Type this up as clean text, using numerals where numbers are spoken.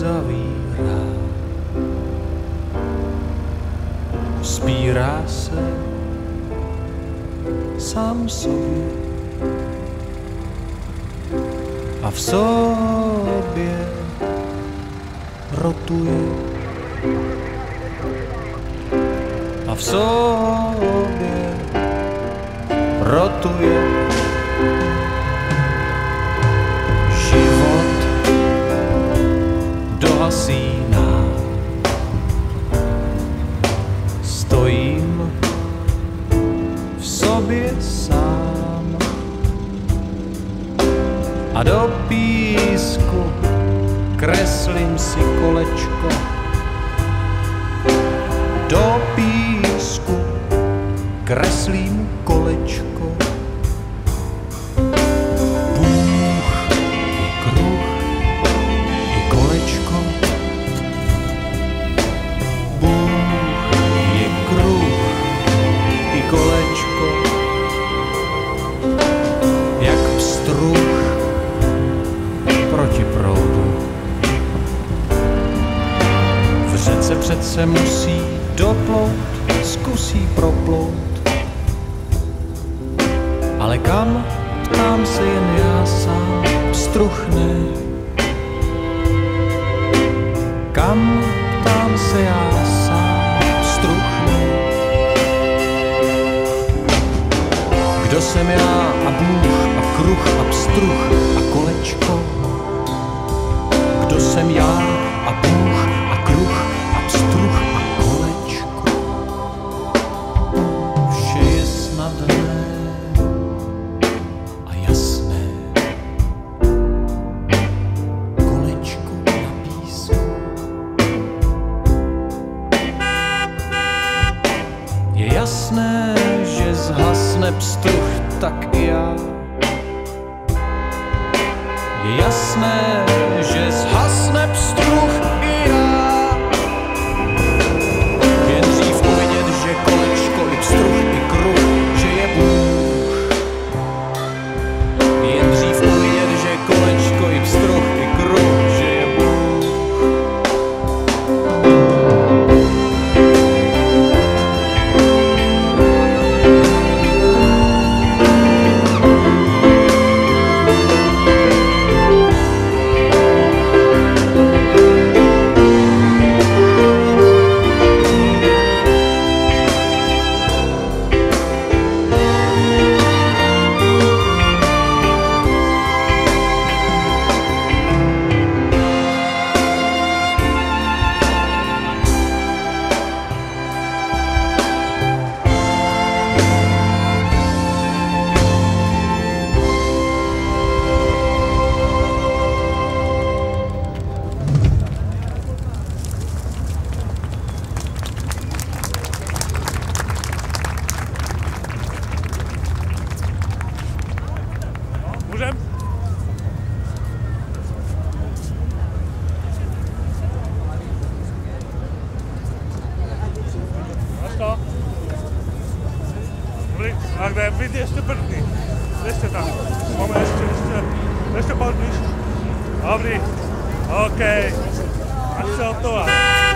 uzavírá. Vzpírá se sám sobě a v sobě rotuje a v sobě rotuje. Život dohasíná, stojím v sobě sám a do písku kreslím si kolečko. Do písku kreslím kolečko. Bůh je kruh i kolečko. Bůh je kruh i kolečko. Jak pstruh proti proudu. V řece přece musí doplout, zkusí proplout. Ale kam, ptám se jen já sám, pstruhne. Kam, ptám se já sám, pstruhne. Kdo jsem já a Bůh a kruh a pstruh a kolečko? Kdo jsem já a Bůh a kruh a pstruh a kolečko? Vše je snadné a jasné. Kolečko na písku. Je jasné, že zhasne pstruh, tak i já. Je jasné, že zhasne pstruh i já. Jen dřív uvidět, že kolečko i pstruh i kruh, že je Bůh. Jen dřív uvidět, že kolečko i pstruh i kruh, že je Bůh. Můžem? Máš to? Dobrý, a kde? Vy ještě první. Ještě tam. Máme ještě pár blíž. Dobrý. OK. Ať se hotová.